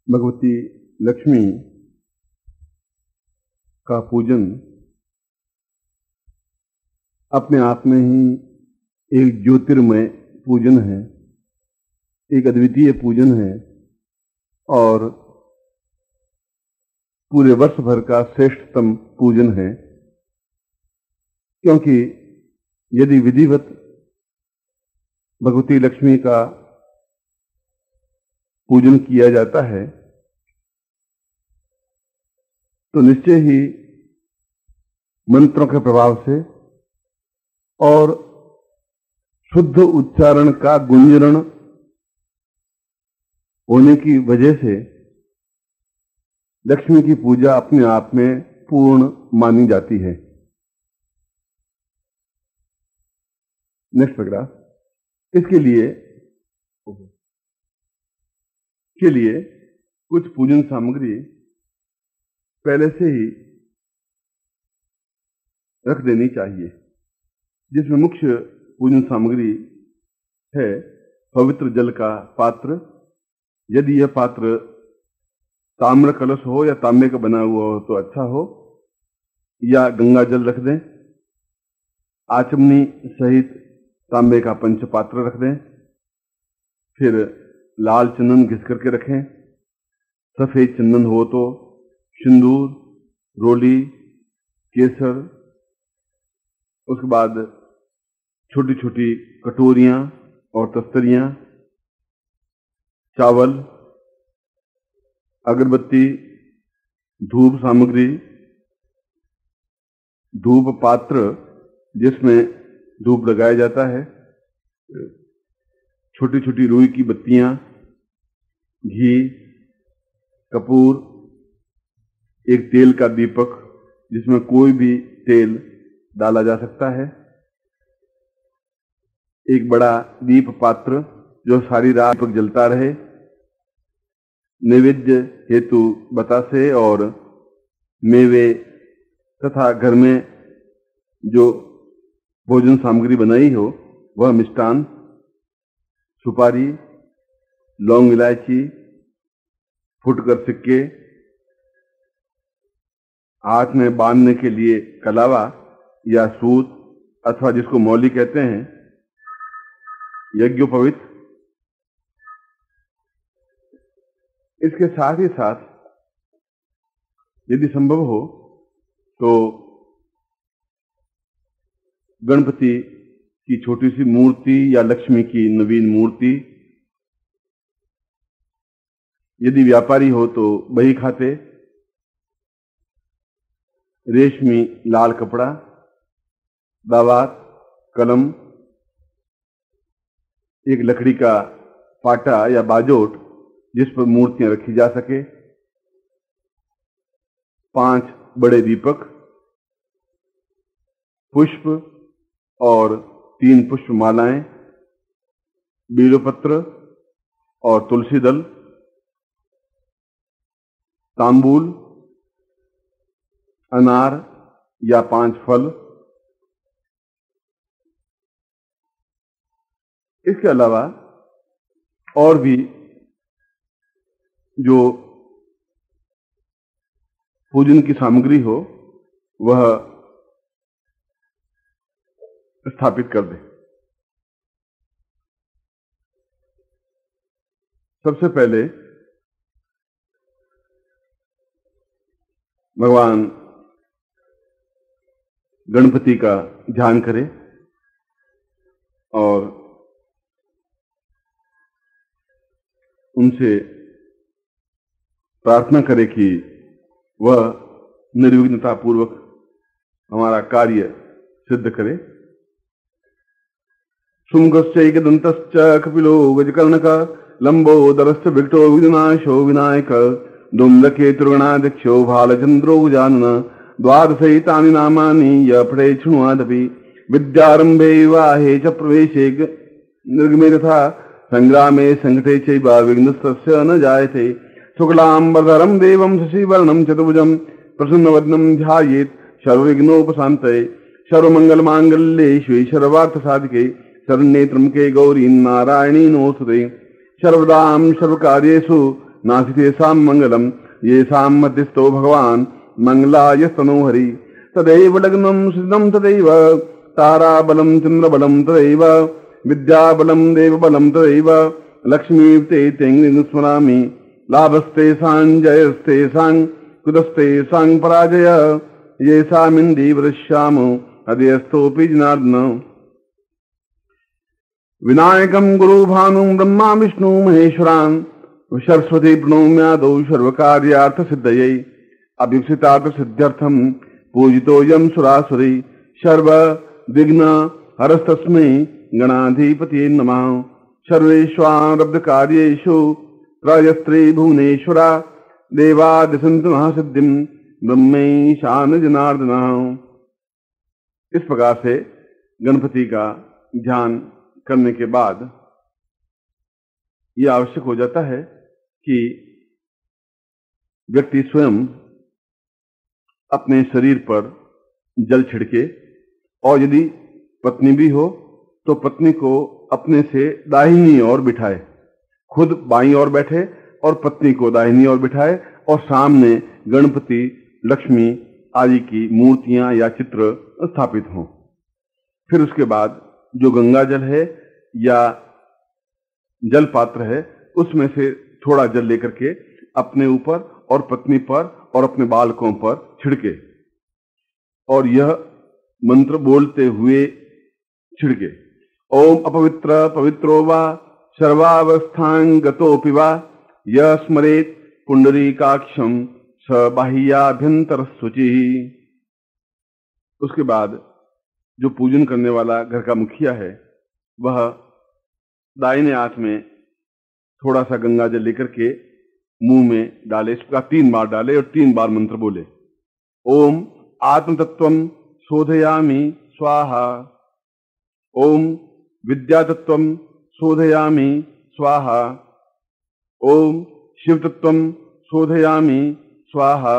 भगवती लक्ष्मी का पूजन अपने आप में ही एक ज्योतिर्मय पूजन है, एक अद्वितीय पूजन है और पूरे वर्ष भर का श्रेष्ठतम पूजन है। क्योंकि यदि विधिवत भगवती लक्ष्मी का पूजन किया जाता है तो निश्चय ही मंत्रों के प्रभाव से और शुद्ध उच्चारण का गुंजरण होने की वजह से लक्ष्मी की पूजा अपने आप में पूर्ण मानी जाती है। Next paragraph. इसके लिए कुछ पूजन सामग्री पहले से ही रख देनी चाहिए, जिसमें मुख्य पूजन सामग्री है पवित्र जल का पात्र। यदि यह पात्र ताम्र कलश हो या तांबे का बना हुआ हो तो अच्छा हो, या गंगा जल रख दें। आचमनी सहित तांबे का पंचपात्र रख दें। फिर लाल चंदन घिस करके रखें। सफेद चंदन हो तो सिंदूर, रोली, केसर, उसके बाद छोटी छोटी कटोरियां और तस्तरियां, चावल, अगरबत्ती, धूप सामग्री, धूप पात्र जिसमें धूप लगाया जाता है, छोटी छोटी रुई की बत्तियां, घी, कपूर, एक तेल का दीपक जिसमें कोई भी तेल डाला जा सकता है, एक बड़ा दीप पात्र जो सारी रात तक जलता रहे, नैवेद्य हेतु बतासे और मेवे तथा घर में जो भोजन सामग्री बनाई हो वह मिष्टान, सुपारी, लौंग, इलायची, फुटकर सिक्के, हाथ में बांधने के लिए कलावा या सूत अथवा जिसको मौली कहते हैं, यज्ञोपवीत। इसके साथ ही साथ यदि संभव हो तो गणपति की छोटी सी मूर्ति या लक्ष्मी की नवीन मूर्ति, यदि व्यापारी हो तो बही खाते, रेशमी लाल कपड़ा, दावात, कलम, एक लकड़ी का पाटा या बाजोट जिस पर मूर्तियां रखी जा सके, 5 बड़े दीपक, पुष्प और 3 पुष्प मालाएं, बीलोपत्र और तुलसी दल, तांबूल, अनार या 5 फल। इसके अलावा और भी जो पूजन की सामग्री हो वह स्थापित कर दे। सबसे पहले भगवान गणपति का ध्यान करें और उनसे प्रार्थना करें कि वह निर्विघ्नता पूर्वक हमारा कार्य सिद्ध करे। शुंगश्चैकदन्तश्च कपिलो गजकर्णकः लंबोदरश्च विकटो विघ्नाशो विनायक धूम्रकेतुर्गणाध्यक्षो भालचंद्रो गजानन द्वादशैतानि नामानि य पठेत् शृण्वादपि विद्यारंभे विवाहे च प्रवेशे निर्गमे तथा संग्रामे संकटे चैव विघ्नस्तस्य न जायते। शुक्लांबरधरं देवं शशिवर्णं चतुर्भुजं प्रसन्नवदनं ध्यायेत् सर्वविघ्नोपशान्तये। सर्वमंगलमांगल्ये शिवे सर्वार्थसाधिके शरण्ये त्र्यंबके गौरी नारायणी नमोस्तुते। सर्वदां सर्वकार्येषु नासितेषां मंगलम येषां मध्यस्थो भगवान मंगलाय स्तनो हरि तदैव लग्नं सुदिनं तदैव ताराबलं चंद्रबलं तदैव विद्याबलं देवबलं तदैव लक्ष्मीते तेंगिं स्मरामि लाभस्तेषां जयस्तेषां कुतस्तेषां पराजय येषामिन्द्रि वृष्यामो अधेस्थोऽपि जनार्दन विनायकं गुरुभानुं ब्रह्मा विष्णु महेश्वरान् सरस्वती प्रणोम्यादौ सर्वकार्यार्थ सिद्धयै अभीप्सितार्थ सिद्ध्यर्थं पूजितोऽयं सुरासुरै सर्व विघ्न हरस्तस्मै गणाधिपतये नमः सर्वेष्वारब्ध कार्येषु त्रयस्त्री भुवनेश्वरा देवादिसन्तु महासिद्धिं ब्रह्मैशान जनार्दन। इस प्रकार से गणपति का ध्यान करने के बाद यह आवश्यक हो जाता है कि व्यक्ति स्वयं अपने शरीर पर जल छिड़के और यदि पत्नी भी हो तो पत्नी को अपने से दाहिनी ओर बिठाए, खुद बाईं ओर बैठे और पत्नी को दाहिनी ओर बिठाए और सामने गणपति लक्ष्मी आदि की मूर्तियां या चित्र स्थापित हों। फिर उसके बाद जो गंगा जल है या जल पात्र है उसमें से थोड़ा जल लेकर के अपने ऊपर और पत्नी पर और अपने बालकों पर छिड़के और यह मंत्र बोलते हुए छिड़के। ओम अपवित्र पवित्रो वा सर्वावस्थां गतोऽपि वा यः स्मरेत् पुंडरीकाक्षं स बाह्याभ्यंतर शुचिः। उसके बाद जो पूजन करने वाला घर का मुखिया है वह दाहिने हाथ में थोड़ा सा गंगा जल लेकर के मुंह में डाले, इसका 3 बार डाले और 3 बार मंत्र बोले। ओम आत्म तत्वम शोधयामि स्वाहा, ओम विद्या तत्वम शोधयामि स्वाहा, ओम शिव तत्वम शोधयामि स्वाहा।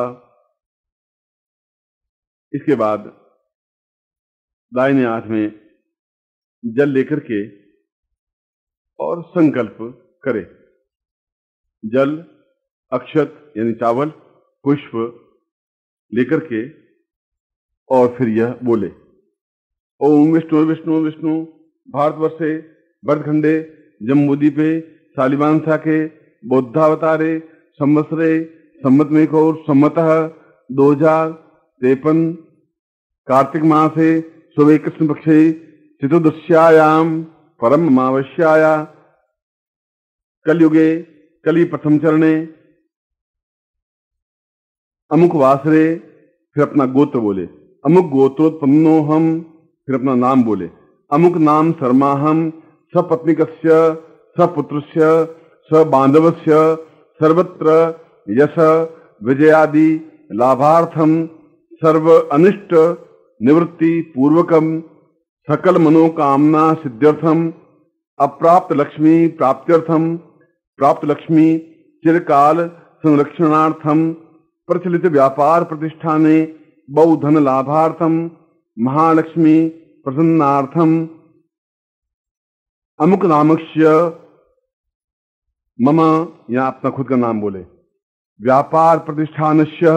इसके बाद दाहिने हाथ में जल लेकर के और संकल्प करे। जल, अक्षत यानी चावल, पुष्प लेकर के और फिर यह बोले। ओम विष्णु विष्णु विष्णु भारतवर्षे भरतखंडे जम्बूद्वीपे शालिवान शाखे बौद्धावतारे संवत्सरे संवत्मेकौर संवतः 2053 कार्तिक मासे शुभे कृष्ण पक्षे चतुर्दश्यायां परम अमावस्याया कलयुगे कली प्रथम चरणे अमुक वासरे, फिर अपना गोत्र बोले। अमुक गोत्रोत्पन्नोहम, फिर अपना नाम बोले। अमुक नाम शर्माहम सपत्निकस्य सपुत्रस्य सबांधवस्य सर्वत्र यश विजयादि लाभार्थम सर्व अनिष्ट निवृत्ति पूर्वकम सकल मनोकामना सिद्ध्यर्थम अप्राप्त लक्ष्मी प्राप्त्यर्थम प्राप्त लक्ष्मी चिरकाल संरक्षणार्थम प्रचलित व्यापार प्रतिष्ठाने बहुधन लाभार्थम महालक्ष्मी प्रसन्नार्थम अमुक नामक्ष्य मम, या अपना खुद का नाम बोले। व्यापार प्रतिष्ठानस्य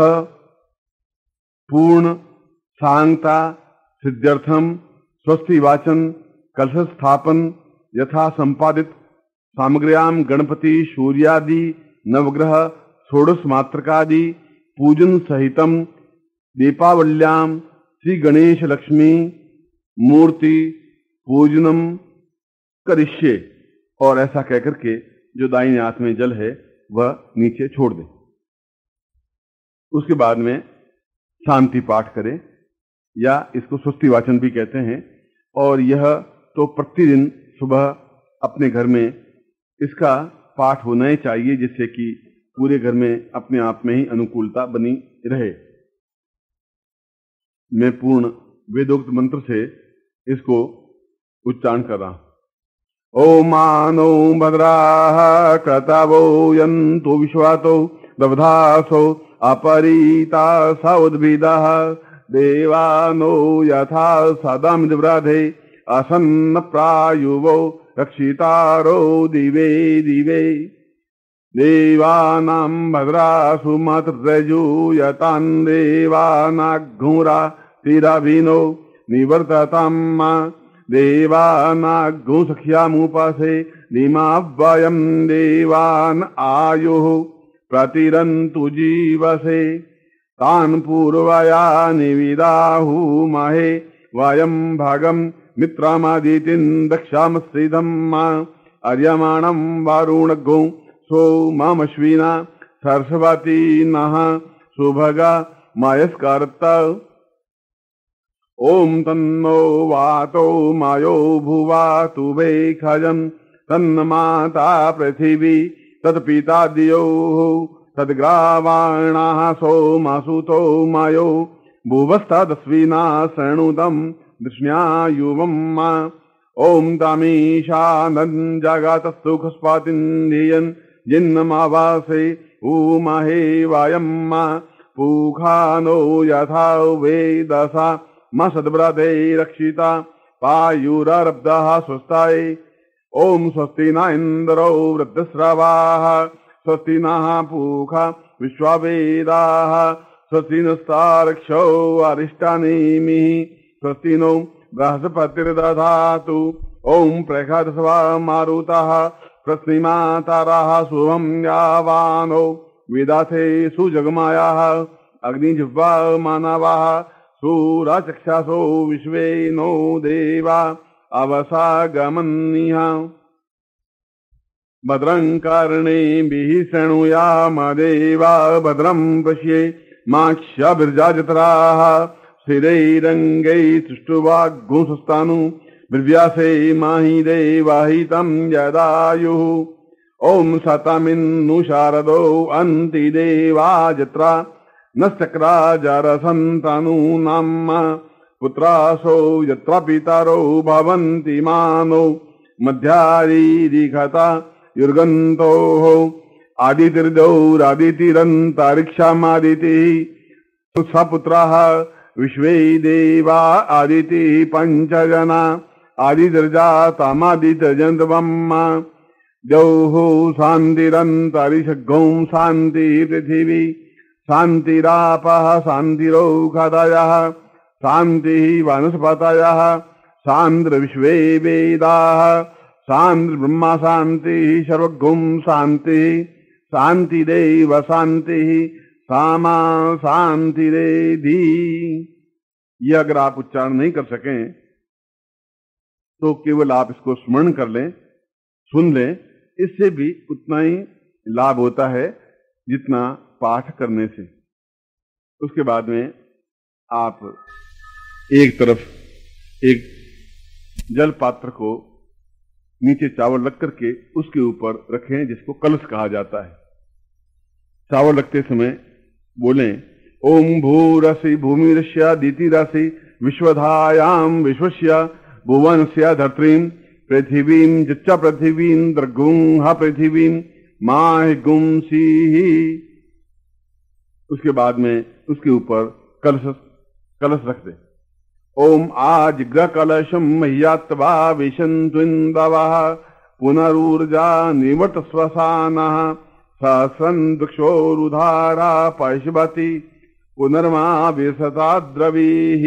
पूर्ण सांगता सिद्ध्यर्थम स्वस्ति वाचन कलश स्थापन यथा संपादित सामग्र्याम गणपति सूर्यादि नवग्रह षोडश मात्रकादि पूजन सहितम दीपावल्याम श्री गणेश लक्ष्मी मूर्ति पूजनम करिष्ये। और ऐसा कहकर के जो दाहिने हाथ में जल है वह नीचे छोड़ दे। उसके बाद में शांति पाठ करें या इसको स्वस्ति वाचन भी कहते हैं। और यह तो प्रतिदिन सुबह अपने घर में इसका पाठ होना ही चाहिए जिससे कि पूरे घर में अपने आप में ही अनुकूलता बनी रहे। मैं पूर्ण वेदोक्त मंत्र से इसको उच्चारण कर रहा हूं। ओम मानो भद्राः क्रतावो यन्तु विश्वातो दवधासो अपरीता सौद्भिदाः देवानो यथा सदम दिव्राधे असन्न प्रायुवो रक्षितारो दिवे दिवे। देवानां भद्रासु मातृजूयतान् देवानाघ्नुरा तिराभिनो निवर्ततां मा देवानाघ्नु सख्यामुपासे निमाव्ययं देवान् आयुः प्रतिरन्तु जीवसे तान् पूर्वया निविदाहुमहे वयं भागं मित्रमादितिं दक्षामश्रिधं मा अर्यमाणं वारुणगो सोममश्विना सरस्वती नः सुभगा मयस्कर्त ओम तन्नो वातो मायो भुवातु वेखजं तन्माता पृथिवी तत्पिता दियोः तद्ग्रावाणाः सोमासुतो मायो भुवस्तदस्विना शृणुतं दृष्ण्यायुवं मा ओम तामीशानं जगतस्तुखस्पातिन्धियन् जिन्नमावासे उमहे वायं मा पूखानो यथा वेदसा मा सद्व्रते रक्षिता पायुरब्धः स्वस्ताय ओम स्वस्ति न इंद्रो वृद्धस्रवाः स्वस्ति नः पूखा विश्ववेदाः स्वस्ति नस्तार्क्ष्यो अरिष्टानेमिः स्वस्ति नो बृहस्पतिर्दधातु ओम प्रखदस्वा मारुतः प्रश्निमाताराः शुभं यावानो विदाथे सुजगमायाः अग्निजिह्वा मानवाः सूरचक्षासो विश्वे नो देवा अवसागमन्निः भद्रं कर्णेभिः शृणुयाम देवा भद्रं पश्ये माक्षाभिर्जाजत्राः स्थिरैरङ्गैः सुष्ठुवाग्गुंसस्तानु ब्रव्यासे माहि देवाहितं यदायुः ओम सतमिन्नु शारदो अन्ति देवा जत्रा नश्चक्रा जरसन्तानूनां पुत्रासो यत्र पितरो भवन्ति मानो मध्यारीरिघता युर्गन्तोः आदितिर्दौरादितिरन्तरिक्षामादितिः सपुत्राः विश्वे देवा आदितिः पञ्चजना आदितिर्जातमादितिर्जन्तवम् द्यौः शान्तिरन्तरिषघ्गौं शान्ति पृथिवी शान्तिरापः शान्तिरौषधयः शान्तिः वनस्पतयः शान्तिर्विश्वे वेदाः शान्तिर्ब्रह्म शान्तिः सर्वगुं शान्तिः शान्तिरेव शान्तिः सामा शान्तिरेधि। यह अगर आप उच्चारण नहीं कर सकें तो केवल आप इसको स्मरण कर लें, सुन लें, इससे भी उतना ही लाभ होता है जितना पाठ करने से। उसके बाद में आप एक तरफ एक जल पात्र को नीचे चावल रख करके उसके ऊपर रखें, जिसको कलश कहा जाता है। चावल रखते समय बोलें ओम भूरसि भूमिरस्य दितिरसि विश्वधायां विश्वस्य भुवनस्य धर्त्रीं पृथिवीं जच्च पृथिवीं द्रगुं ह पृथिवीं माहिगुंसीहि। उसके बाद में उसके ऊपर कलश रख दे। ओम आजिग्र कलशं मह्यात्वा विशन्त्विन्दवः पुनरूर्जा निवर्त श्वसानः सहस्रं दक्षोरुधारा पैशवती पुनर्मा विसता द्रवीः।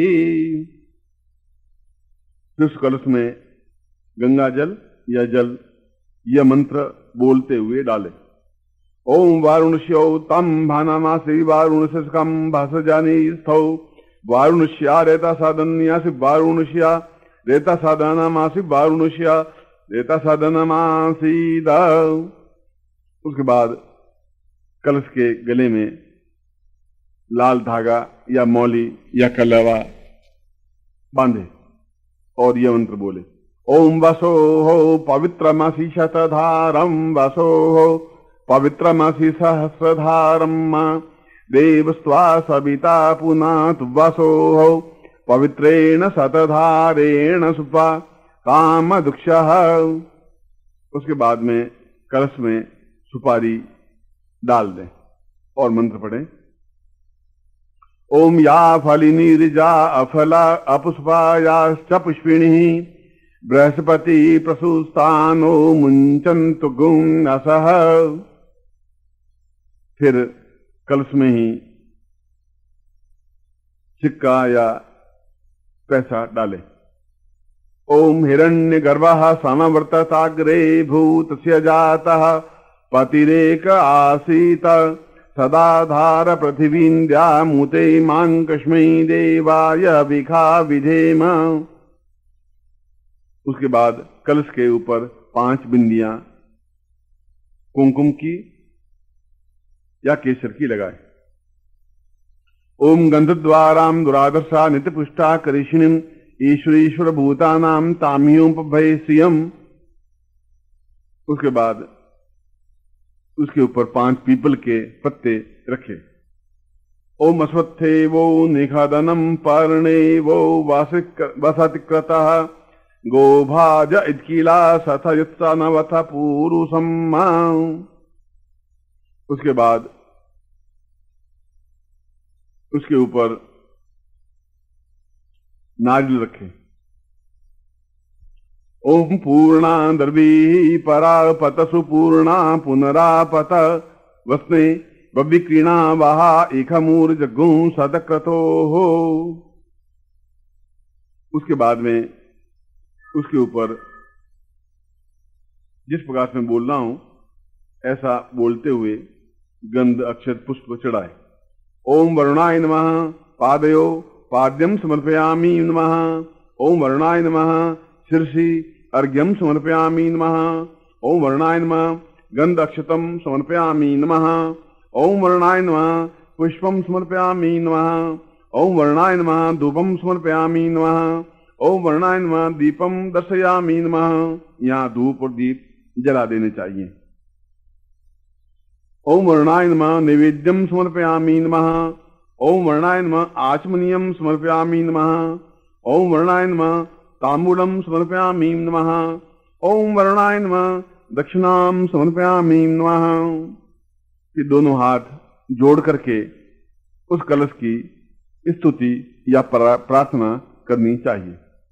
इस कलश में गंगा जल या जल यह मंत्र बोलते हुए डाले। ओम वारुणस्यो तम भानामासी वारुणस्कम भासजानी स्थौ वारुणस्या रेता साधन्यासी वारुणस्या रेता साधनामासी वारुणस्या रेता साधनामासीद। उसके बाद कलश के गले में लाल धागा या मौली या कलवा बांधे और यह मंत्र बोले। ओम वसो हो पवित्रमासी शतधारम वसो हो पवित्रमासी सहस्रधारम देवस्त्वा सविता पुनात वसो हो पवित्रेण शतधारेण सुपा काम दुक्षः। उसके बाद में कलश में सुपारी डाल दें और मंत्र पढ़ें। ओम या फलिनीर्जा अफला अपुष्पायाश्च पुष्पिणी बृहस्पति प्रसूस्तानो मुञ्चन्तु गुं असः। फिर कलश में ही सिक्का या पैसा डाले। ओम हिरण्य गर्भः समवर्तताग्रे भूतस्य जातः पतिरेक आसीत सदाधार पृथिवीन्द्या मुते मां कस्मै देवाय भिखा विधेम। उसके बाद कलश के ऊपर 5 बिंदियां कुमकुम की या केसर की लगाए। ओम गंधद्वाराम दुरादर्शा नित्यपुष्टा करिष्णिम ईश्वरीश्वर भूतानाम ताम्योपभयसियम। उसके बाद उसके ऊपर 5 पीपल के पत्ते रखे। ओम अश्वत्थे वो निखादनम पर्णे वो वासातिक्रतः गोभाज इत्कीला सथ युत्सा नवथ पूरुषम्मा। उसके बाद उसके ऊपर नारियल रखे। ओम पूर्णा द्रवी परापत सुपूर्णा पुनरापत वस्ने बविक्रीणा वहा इखमूर जग्गू सतक्रतो हो। उसके बाद में उसके ऊपर जिस प्रकार से मैं बोल रहा हूं ऐसा बोलते हुए गंध अक्षत पुष्प चढ़ाए। ओम वरुणाय नमः पादयो पाद्यम समर्पयामि नमः। ओम वरुणाय नमः शीर्षि अर्घ्यम समर्पयामि नमः। ओम वरुणाय नमः गंध अक्षतम समर्पयामि नमः। ओम वरुणाय नमः पुष्पम समर्पयामि नमः। ओम वरुणाय नमः धूपम समर्पयामि नमः। ओम वरुणाय नमः दीपम दर्शयामि नमः। यहाँ धूप और दीप जला देने चाहिए। ओम वरुणाय नमः नैवेद्यम समर्पयामि नमः। ओम वरुणाय नमः आचमनीयम समर्पयामि नमः। ओम वरुणाय नमः तांबूलम समर्पयामि नमः। ओम वरुणाय नमः दक्षिणाम समर्पयामि नमः। ये दोनों हाथ जोड़ करके उस कलश की स्तुति या प्रार्थना करनी चाहिए।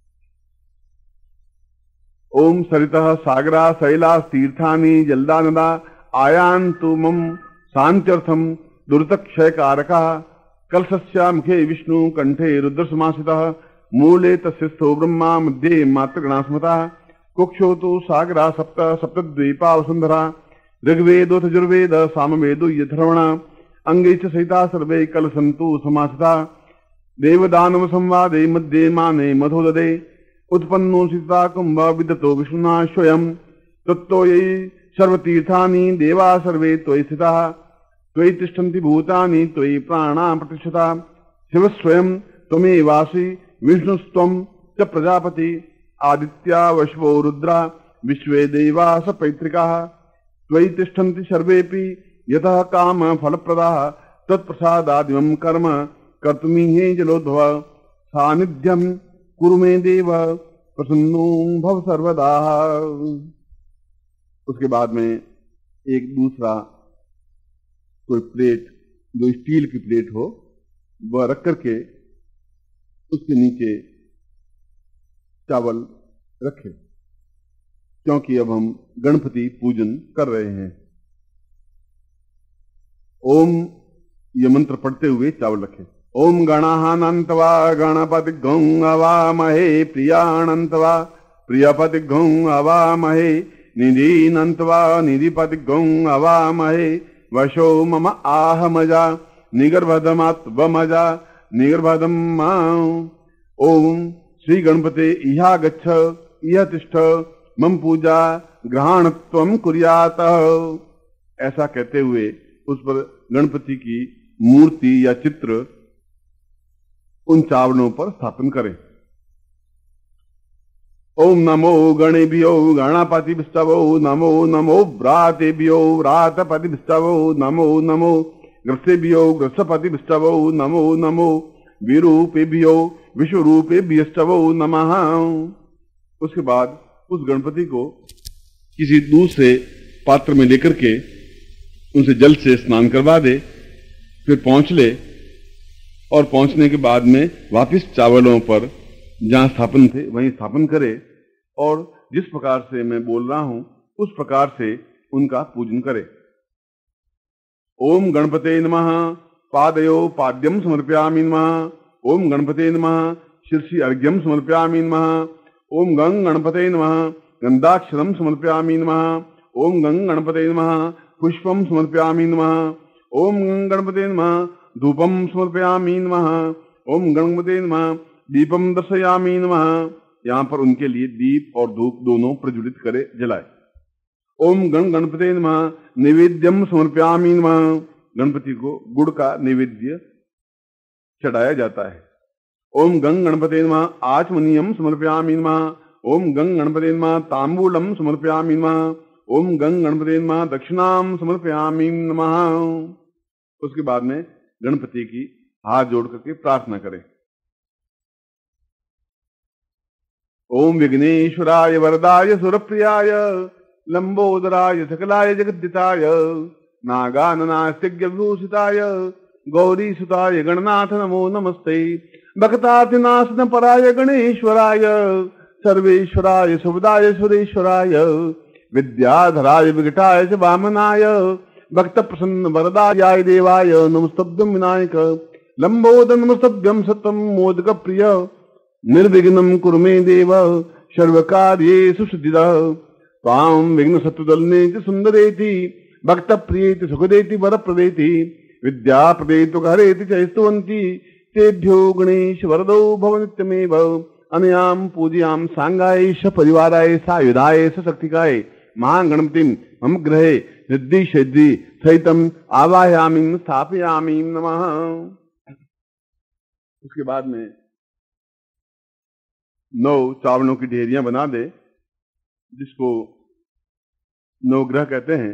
ओम सरितः सागरा शैला तीर्थानि जलदा नदा आयान्तु मम शान्त्यर्थम दुर्तक्षयकारकः। कलशस्य मुखे विष्णु कंठे रुद्र समासितः मूले तस्य स्थो ब्रह्मा मध्ये मातृगणास्मतः। कुक्षो तु सागरा सप्त सप्तद्वीपा वसुंधरा ऋग्वेदोऽथ यजुर्वेद सामवेदो यथर्वण अंगे च सहिता सर्वे कलशन्तु समासिता। देवदानव संवादे मध्ये माने मधोददे उत्पन्नो सीता कुंभ विदतो विष्णुना स्वयं। तत्तो ये सर्वतीर्थानि देवा सर्वे त्वयि स्थिताः। त्वयि तिष्ठन्ति भूतानि त्वयि प्राणा प्रतिष्ठिता। शिव स्वयं त्वमेवासि विष्णुस्त्वं च प्रजापति। आदित्या वशवो रुद्रा विश्वे देवा सपैत्रिकाः। त्वयि तिष्ठन्ति सर्वेऽपि यतः काम फलप्रदाः। तत्प्रसादादिमं कर्म कर्तुमीहे जलोद्भव। सानिध्यं कुरु मे देव प्रसन्नो भव सर्वदा। उसके बाद में एक दूसरा कोई प्लेट जो स्टील की प्लेट हो वह रख करके उसके नीचे चावल रखे, क्योंकि अब हम गणपति पूजन कर रहे हैं। ओम ये मंत्र पढ़ते हुए चावल रखे। ओम गणाहानंतवा गणपति गौं अवामहे प्रियानंतवा प्रियपति गौं अवामहे निधिनंतवा निधिपति गौं अवामहे वशो मम आहमजा निगर्भदमात्वमजा निगर्भदम मां। ओम श्री गणपते इहा गच्छ इह तिष्ठ मम पूजा ग्रहणत्वम कुर्यात। ऐसा कहते हुए उस पर गणपति की मूर्ति या चित्र उन चावलों पर स्थापन करें। ओम नमो गणेभ्यो गणपति विष्टवो नमो नमो व्रातेभ्यो व्रातपति विष्टवो नमो नमो ग्रसेभ्यो ग्रसपति विष्टवो नमो नमो विरूपेभ्यो विश्वरूपेभ्यष्टवो नमः। उसके बाद उस गणपति को किसी दूसरे पात्र में लेकर के उनसे जल से स्नान करवा दे, फिर पहुंच ले और पहुंचने के बाद में वापिस चावलों पर जहां स्थापन थे वहीं स्थापन करे और जिस प्रकार से मैं बोल रहा हूं उस प्रकार से उनका पूजन करे। ओम गणपते नमः। पादयो पाद्यम समर्पयामि नमः। ओम गणपते नमः। शिरसि अर्घ्यम समर्पयामि नमः। ओम गंग गणपते नमः। गंधाक्षरम समर्पयामि नमः। ओम गंग गणपते नमः। पुष्पम समर्पयामि नमः। ओम गंग गणपते नमः। धूपम समर्पयामि नमः। ओम गणपते नमः। दीपम दर्शयामि नमः। यहाँ पर उनके लिए दीप और धूप दोनों प्रज्वलित करे, जलाए। ओम गण गणपते नमः। नैवेद्यम समर्पयामि नमः। गणपति को गुड़ का नैवेद्य चढ़ाया जाता है। ओम गंग गणपते नमः। आचमनीयम समर्पयामि नमः। ओम गंग गणपते नमः। तांबूलम समर्पयामि नमः। ओम गंग गणपते नमः। दक्षिणाम समर्पयामि नमः। उसके बाद में गणपति की हाथ जोड़ करके प्रार्थना करें। ओम विघ्नेश्वराय वरदाय सुरप्रियाय लंबोदराय सकलाय जगद्दिताय नागाननास्तिज्ञ विभूषिताय गौरी सुताय गणनाथ नमो नमस्ते। भक्तातिनाशन पराय गणेश्वराय सर्वेश्वराय सुभदाय सुरेश्वराय विद्याधराय विघटाय च वामनाय भक्त प्रसन्न वरदाय देवाय नमस्तभ्यं विनायक लंबोदर नमस्तभ्यं सततं मोदक प्रिय निर्विघ्नं कुरु मे देव सर्वकार्येषु सिद्धिदः। त्वां विघ्न शत्रुदलनेति सुंदरेति भक्त प्रियेति सुखदेति वरप्रदेति विद्या प्रदेतु हरेति च स्तुवन्ति तेभ्यो गणेश वरदो भव नित्यमेव। अनयाम पूजयाम सांगायेश परिवाराय सायुधाय सशक्तिकाय महागणपतिं मम गृहे रिद्धि सिद्धि सहितम आवाहयामि स्थापयामि नमः। उसके बाद में 9 चावलों की ढेरियां बना दे, जिसको नवग्रह कहते हैं।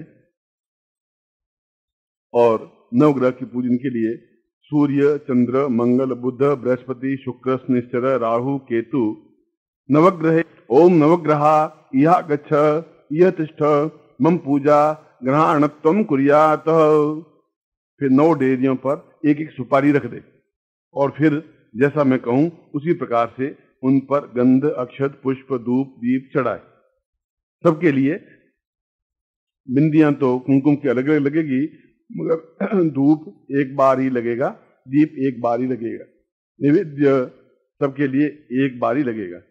और नवग्रह की पूजन के लिए सूर्य, चंद्र, मंगल, बुध, बृहस्पति, शुक्र, शनिश्चर, राहु, केतु नवग्रहे। ओम नवग्रहा यह गच्छ यह तिष्ठ मम पूजा ग्रहणत्वम कुर्यात। फिर 9 डेरियों पर एक एक सुपारी रख दे और फिर जैसा मैं कहूं उसी प्रकार से उन पर गंध, अक्षत, पुष्प, धूप, दीप चढ़ाए। सबके लिए बिंदियां तो कुमकुम की अलग अलग लगेगी, मगर धूप एक बार ही लगेगा, दीप एक बार ही लगेगा, नैवेद्य सबके लिए एक बार ही लगेगा।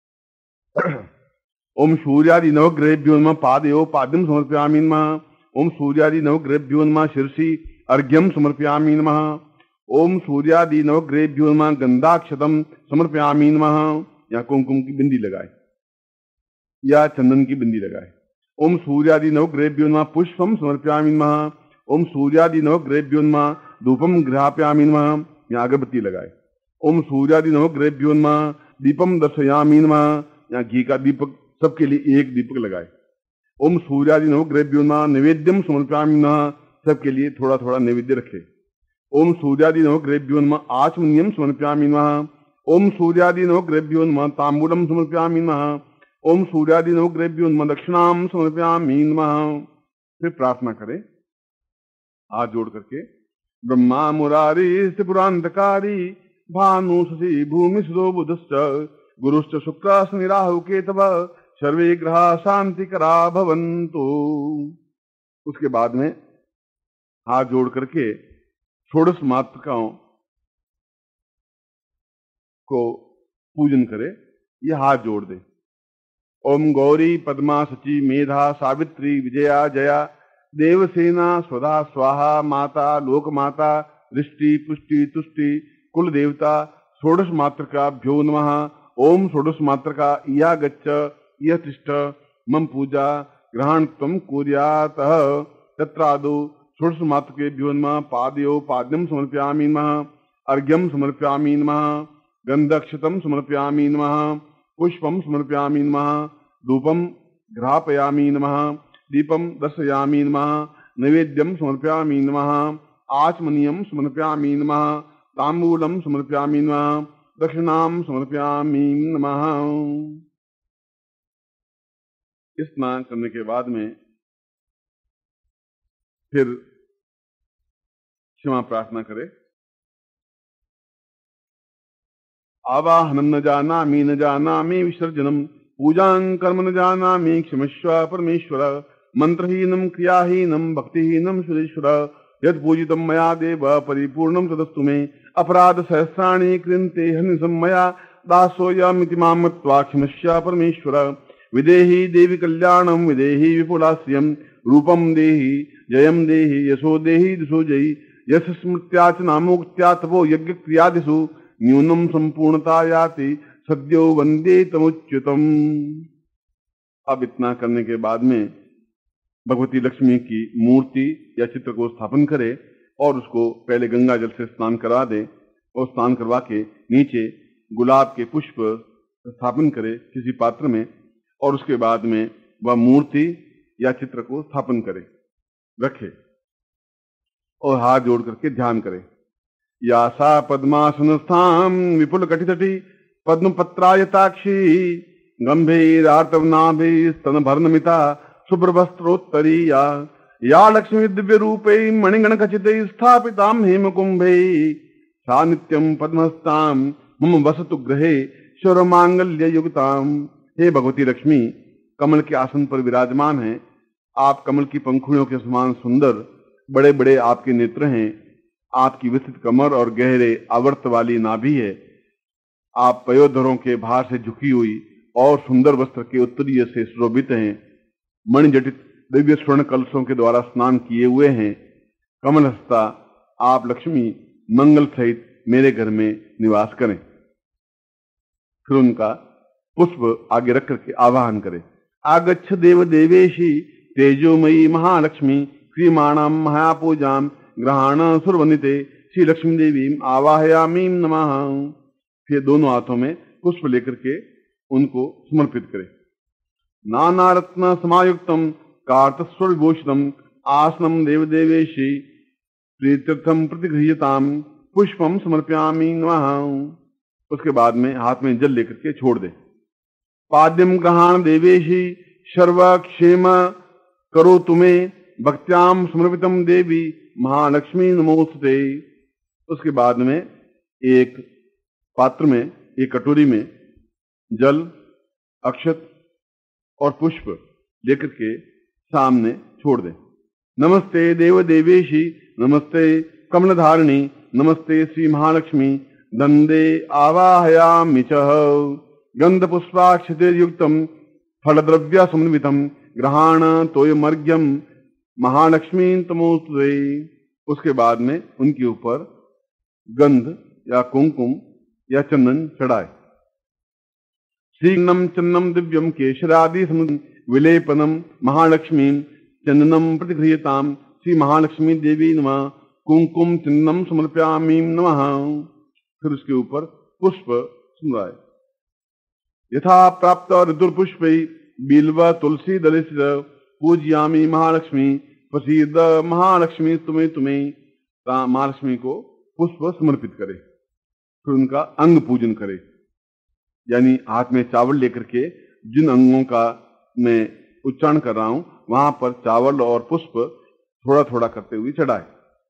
ओम सूर्यादि नवग्रहेभ्यो नमः। पादयो पाद्यम समर्पयामि नमः। ओम सूर्यादि नवग्रहेभ्यो नमः। शिरसि अर्घ्यम समर्पयामि नमः। ओम सूर्यादि नवग्रहेभ्यो नमः। गंधाक्षतम समर्पयामि नमः। यहाँ कुमकुम की बिंदी लगाए या चंदन की बिंदी लगाए। ओम सूर्यादि नवग्रहेभ्यो नमः। पुष्पम समर्पयामि नमः। ओम सूर्यादि नवग्रहेभ्यो नमः। धूपम गृहापयामि नमः। यहाँ अगरबत्ती लगाए। ओम सूर्यादि नवग्रहेभ्यो नमः। दीपम दर्शयामि नमः। यहाँ घी का दीपक, सबके लिए एक दीपक लगाए। ओम सूर्यादि नवग्रहेभ्यो नमः। नैवेद्यम समर्पयामि नमः। सबके लिए थोड़ा थोड़ा नैवेद्य रखे। ओम सूर्यादि नवग्रहेभ्यो नमः। आचमनीयम समर्पयामि नमः। ओम सूर्यादि नवग्रहेभ्यो नमः। तांबूलम समर्पयामि नमः। ओम सूर्यादि नवग्रहेभ्यो नमः। दक्षिणाम समर्पयामि नमः। फिर प्रार्थना करें हाथ जोड़ करके। ब्रह्मा मुरारी त्रिपुरांतकारी भानु शशि भूमि सुदो बुधश्च गुरुश्च शुक्र शनि राहु केतव सर्वे ग्रहा शांतिकरा भवन्तु। उसके बाद में हाथ जोड़ करके षोडश मातृकाओं को पूजन करे, ये हाथ जोड़ दे। ओम गौरी पद्मा सची मेधा सावित्री विजया जया देवसेना स्वधा स्वाहा माता लोकमाता दृष्टि पुष्टि तुष्टि कुल देवता षोडश मातृकाभ्यो नमः। ओम षोडश मातृका या गच्छ यह तिष्ठ मम पूजा ग्रहण त्वं कुर्यात्। तत्रादौ षोडश मातृकेभ्यो नमः। पादयो पाद्यम समर्पयामि नमः। अर्घ्यम समर्पयामि नमः। गंधक्षतम समर्पयामि नमः। पुष्पम समर्पयामि नमः। धूपम घ्रापयामि नमः। दीपम दर्शयामि नमः। नैवेद्यम समर्पयामि नमः। आचमनीयम समर्पयामि नमः। तांबूलम समर्पयामि नमः। दक्षिणाम समर्पयामि नमः। स्नान करने के बाद में फिर क्षमा प्रार्थना करे। आवाहनम न जानामि विसर्जनम पूजां कर्म न जानामि क्षमस्व परमेश्वर। मंत्रहीनम क्रियाहीनम भक्तिहीनम सुरेश्वर। यत् पूजितं मया देव परिपूर्णं तदस्तु मे अपराध सहस्राणि कृन्ते हनिसं मया दासोऽयमिति मां मत्वा क्षमस्व परमेश्वर विदेहि देवी कल्याणं विदेहि विपुलास्यं रूपं देहि जयं देहि यशो देहि दिशो जयि यश स्मृत्या च नामोक्त्या तपो यज्ञ क्रियादिषु न्यूनं संपूर्णता याति सद्यो वंदे तमुच्युतम। अब इतना करने के बाद में भगवती लक्ष्मी की मूर्ति या चित्र को स्थापन करे और उसको पहले गंगा जल से स्नान करवा दे और स्नान करवा के नीचे गुलाब के पुष्प स्थापन करे किसी पात्र में और उसके बाद में वह मूर्ति या चित्र को स्थापन करे रखे और हाथ जोड़ करके ध्यान करे। या सा पद्मासनस्थाम विपुल कटितटी पद्म पत्रायताक्षी गंभीरार्तवनाभि स्तन भर्णमिता शुभ्र वस्त्रोत्तरीया या लक्ष्मी दिव्य रूपे मणिगण खचिते स्थापिताम हेम कुंभे सा नित्यम पद्महस्ताम मम वसतु गृहे शौर मांगल्य युगताम। हे भगवती लक्ष्मी कमल के आसन पर विराजमान हैं। आप कमल की पंखुड़ियों के समान सुंदर, बड़े बड़े आपके नेत्र हैं, आपकी विस्तृत कमर और गहरे आवर्त वाली नाभि है। आप पयोधरों के भार से झुकी हुई और सुंदर वस्त्र के उत्तरीय से सुशोभित हैं। मणिजटित दिव्य स्वर्ण कलशों के द्वारा स्नान किए हुए हैं। कमल हस्ता आप लक्ष्मी मंगल सहित मेरे घर में निवास करें। फिर उनका पुष्प आगे रख करके आवाहन करें। आगच्छ देव देवेशी तेजोमयी महालक्ष्मी क्रियमाणाम महापूजाम ग्रहण सुरवनिते श्री लक्ष्मी देवी आवाहयामी नमः। फिर दोनों हाथों में पुष्प लेकर के उनको समर्पित करें। नाना रत्न समायुक्तम कार्तस्वर विभूषितम आसनम देवदेवेशी प्रीत्यर्थम प्रतिगृह्यताम पुष्पम समर्पयामी नमः। उसके बाद में हाथ में जल लेकर के छोड़ दे। पाद्यम ग्रहण देवेशी सर्वक्षेम करो तुम्हें भक्त्याम समर्पितम देवी महालक्ष्मी नमोस्तुते। उसके बाद में एक पात्र में, एक कटोरी में जल, अक्षत और पुष्प लेकर के सामने छोड़ दे। नमस्ते देव देवेशी नमस्ते कमलधारिणी नमस्ते श्री महालक्ष्मी दंदे आवाहयामि च गंध पुष्पाक्षतेर्युक्तम फलद्रव्य समन्वितम ग्रहण तोयमर्घ्यम महालक्ष्मी तमोस्तुते। उसके बाद में उनके ऊपर गंध या कुंकुम या चंदन चढ़ाए। श्रीगन्धम चंदनम दिव्यम केशरादि विलेपनम महालक्ष्मी चंदनम प्रतिगृह्यताम श्री महालक्ष्मी देवी नमः कुंकुम चंदनम समर्पयामि नमः। फिर उसके ऊपर पुष्प सुनाए। यथा प्राप्त ऋतुर्पुष्पै बिल्व तुलसी दलित पूजयामी महालक्ष्मी प्रसीद महालक्ष्मी तुम्हें महालक्ष्मी को पुष्प समर्पित करे। फिर उनका अंग पूजन करे, यानी हाथ में चावल लेकर के जिन अंगों का मैं उच्चारण कर रहा हूं वहां पर चावल और पुष्प थोड़ा थोड़ा करते हुए चढ़ाए।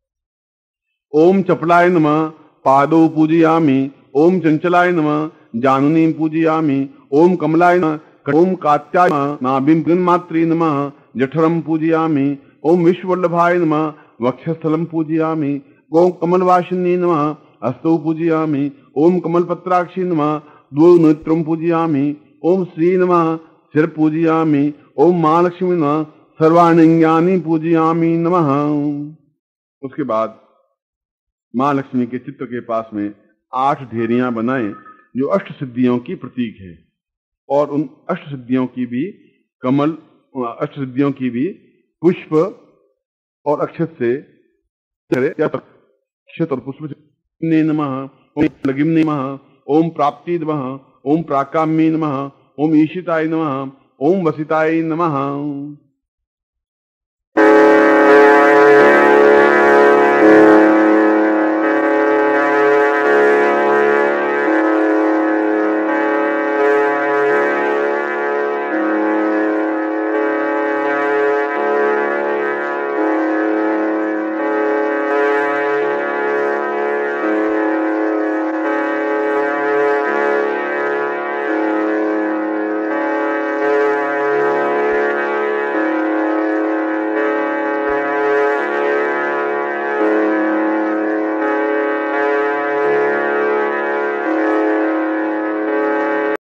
ओम चपलाय नमः पादौ पूजयामि ओम चंचलाय नमः जानुनी पूजयामि ओम कमलाय नमः ओम कात्याय नाभिं गन्मात्रे नमः जठरम पूजयामि ओम विश्ववल्लभाय नमः वक्षस्थलम पूजयामि ओम कमलवासिनी नमः हस्तौ पूजयामि ओम कमलपत्राक्षी नमः द्वौ नेत्रं पूजयामि ओम श्री नमः सिर पूजयामि ओम महालक्ष्मी नमः सर्वाणिंगानि पूजयामि नमः। उसके बाद महालक्ष्मी के चित्र के पास में 8 ढेरियां बनाएं जो अष्ट सिद्धियों की प्रतीक है और उन अष्ट सिद्धियों की भी कमल, अष्ट सिद्धियों की भी पुष्प और अक्षत से अक्षत और पुष्प नमः ओम लगिम्ने नमः ओम प्राप्ति नमः ओम प्राकाम्ये नमः ओम ईशिताय नमः ओम वसिताय नमः।